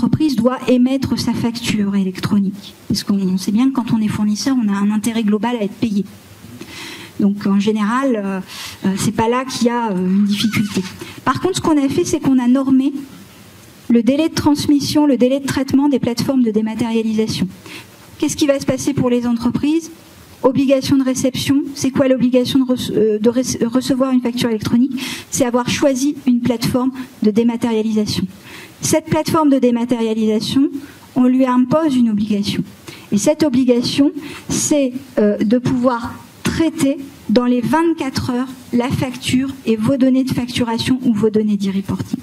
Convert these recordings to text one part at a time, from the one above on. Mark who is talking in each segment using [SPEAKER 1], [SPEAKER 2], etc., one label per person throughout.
[SPEAKER 1] entreprise doit émettre sa facture électronique. Parce qu'on sait bien que quand on est fournisseur, on a un intérêt global à être payé. Donc en général, c'est pas là qu'il y a une difficulté. Par contre, ce qu'on a fait, c'est qu'on a normé le délai de transmission, le délai de traitement des plateformes de dématérialisation. Qu'est-ce qui va se passer pour les entreprises ? Obligation de réception, c'est quoi l'obligation de recevoir une facture électronique? C'est avoir choisi une plateforme de dématérialisation. Cette plateforme de dématérialisation, on lui impose une obligation. Et cette obligation, c'est de pouvoir traiter dans les 24 heures la facture et vos données de facturation ou vos données d'e-reporting.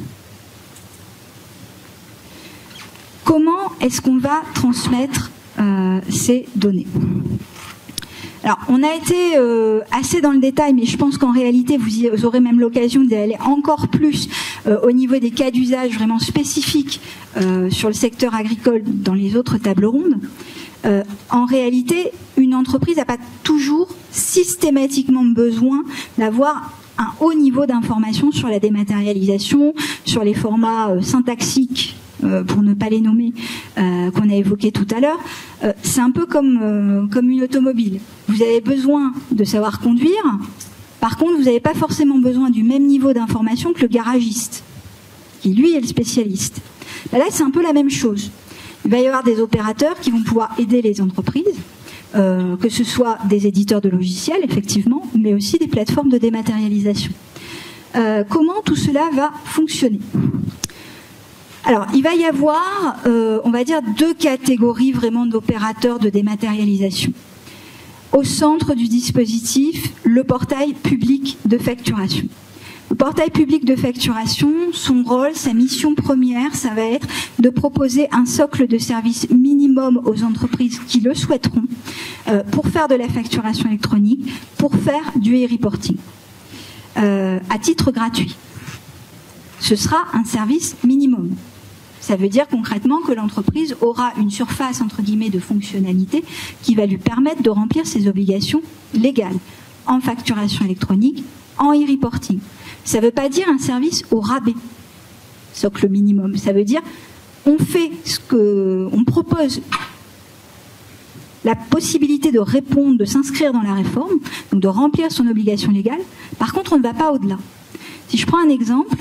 [SPEAKER 1] Comment est-ce qu'on va transmettre ces données? Alors, on a été assez dans le détail, mais je pense qu'en réalité, vous aurez même l'occasion d'aller encore plus au niveau des cas d'usage vraiment spécifiques sur le secteur agricole dans les autres tables rondes. En réalité, une entreprise n'a pas toujours systématiquement besoin d'avoir un haut niveau d'information sur la dématérialisation, sur les formats syntaxiques, pour ne pas les nommer, qu'on a évoqués tout à l'heure. C'est un peu comme une automobile. Vous avez besoin de savoir conduire, par contre, vous n'avez pas forcément besoin du même niveau d'information que le garagiste, qui lui est le spécialiste. Là, c'est un peu la même chose. Il va y avoir des opérateurs qui vont pouvoir aider les entreprises, que ce soit des éditeurs de logiciels, effectivement, mais aussi des plateformes de dématérialisation. Comment tout cela va fonctionner ? Alors, il va y avoir, on va dire, deux catégories vraiment d'opérateurs de dématérialisation. Au centre du dispositif, le portail public de facturation. Le portail public de facturation, son rôle, sa mission première, ça va être de proposer un socle de services minimum aux entreprises qui le souhaiteront pour faire de la facturation électronique, pour faire du e-reporting à titre gratuit. Ce sera un service minimum. Ça veut dire concrètement que l'entreprise aura une surface, entre guillemets, de fonctionnalité qui va lui permettre de remplir ses obligations légales en facturation électronique, en e-reporting. Ça ne veut pas dire un service au rabais, socle minimum. Ça veut dire on fait on propose la possibilité de répondre, de s'inscrire dans la réforme, donc de remplir son obligation légale. Par contre, on ne va pas au-delà. Si je prends un exemple,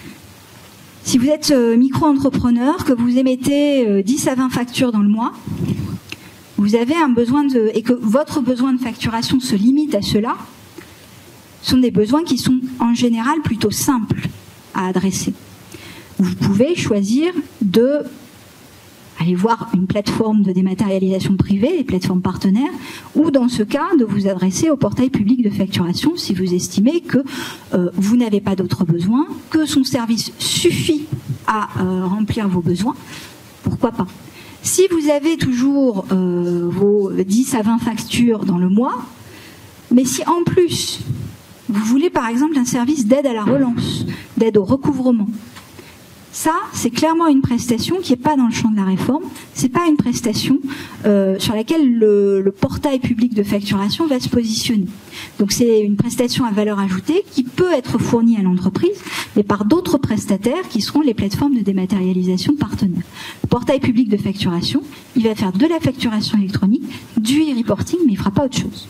[SPEAKER 1] si vous êtes micro-entrepreneur, que vous émettez 10 à 20 factures dans le mois, vous avez un besoin et que votre besoin de facturation se limite à cela, ce sont des besoins qui sont en général plutôt simples à adresser. Vous pouvez choisir de aller voir une plateforme de dématérialisation privée, les plateformes partenaires, ou dans ce cas, de vous adresser au portail public de facturation si vous estimez que vous n'avez pas d'autres besoins, que son service suffit à remplir vos besoins. Pourquoi pas? Si vous avez toujours vos 10 à 20 factures dans le mois, mais si en plus vous voulez par exemple un service d'aide à la relance, d'aide au recouvrement, ça, c'est clairement une prestation qui n'est pas dans le champ de la réforme. C'est pas une prestation sur laquelle le portail public de facturation va se positionner. Donc c'est une prestation à valeur ajoutée qui peut être fournie à l'entreprise, mais par d'autres prestataires qui seront les plateformes de dématérialisation partenaires. Le portail public de facturation, il va faire de la facturation électronique, du e-reporting, mais il ne fera pas autre chose.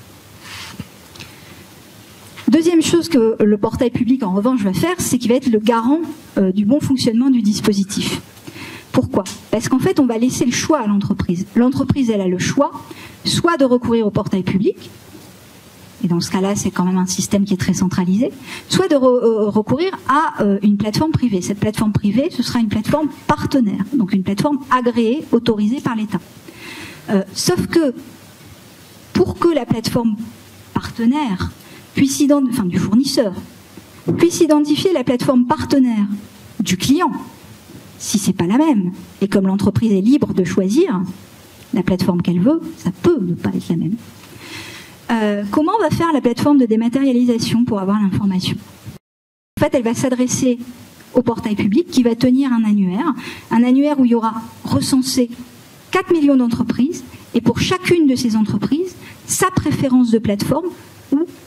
[SPEAKER 1] Deuxième chose que le portail public, en revanche, va faire, c'est qu'il va être le garant du bon fonctionnement du dispositif. Pourquoi? Parce qu'en fait, on va laisser le choix à l'entreprise. L'entreprise, elle a le choix, soit de recourir au portail public, et dans ce cas-là, c'est quand même un système qui est très centralisé, soit de recourir à une plateforme privée. Cette plateforme privée, ce sera une plateforme partenaire, donc une plateforme agréée, autorisée par l'État. Sauf que, pour que la plateforme partenaire du fournisseur, puisse identifier la plateforme partenaire du client, si c'est pas la même, et comme l'entreprise est libre de choisir la plateforme qu'elle veut, ça peut ne pas être la même. Comment va faire la plateforme de dématérialisation pour avoir l'information? En fait, elle va s'adresser au portail public qui va tenir un annuaire où il y aura recensé 4 millions d'entreprises, et pour chacune de ces entreprises, sa préférence de plateforme ou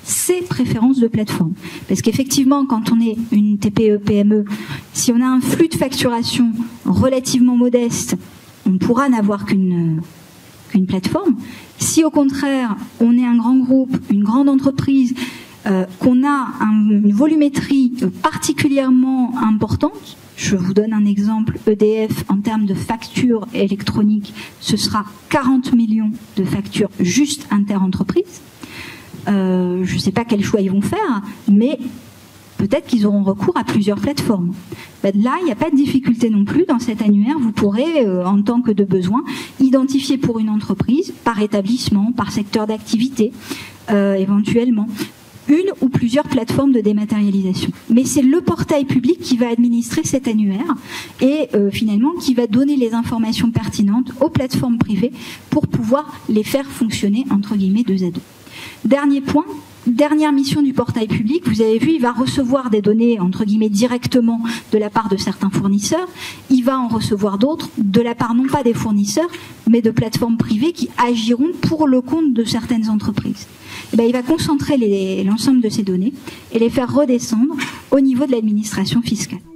[SPEAKER 1] ses préférences de plateforme. Parce qu'effectivement, quand on est une TPE, PME, si on a un flux de facturation relativement modeste, on pourra n'avoir qu'une plateforme. Si au contraire, on est un grand groupe, une grande entreprise, qu'on a une volumétrie particulièrement importante, je vous donne un exemple, EDF, en termes de factures électroniques, ce sera 40 millions de factures juste inter-entreprises. Je ne sais pas quel choix ils vont faire, mais peut-être qu'ils auront recours à plusieurs plateformes. Là, il n'y a pas de difficulté non plus. Dans cet annuaire, vous pourrez, en tant que de besoin, identifier pour une entreprise, par établissement, par secteur d'activité, éventuellement, une ou plusieurs plateformes de dématérialisation. Mais c'est le portail public qui va administrer cet annuaire et finalement qui va donner les informations pertinentes aux plateformes privées pour pouvoir les faire fonctionner entre guillemets deux à deux. Dernier point, dernière mission du portail public, vous avez vu, il va recevoir des données entre guillemets directement de la part de certains fournisseurs, il va en recevoir d'autres de la part non pas des fournisseurs, mais de plateformes privées qui agiront pour le compte de certaines entreprises. Et il va concentrer l'ensemble de ces données et les faire redescendre au niveau de l'administration fiscale.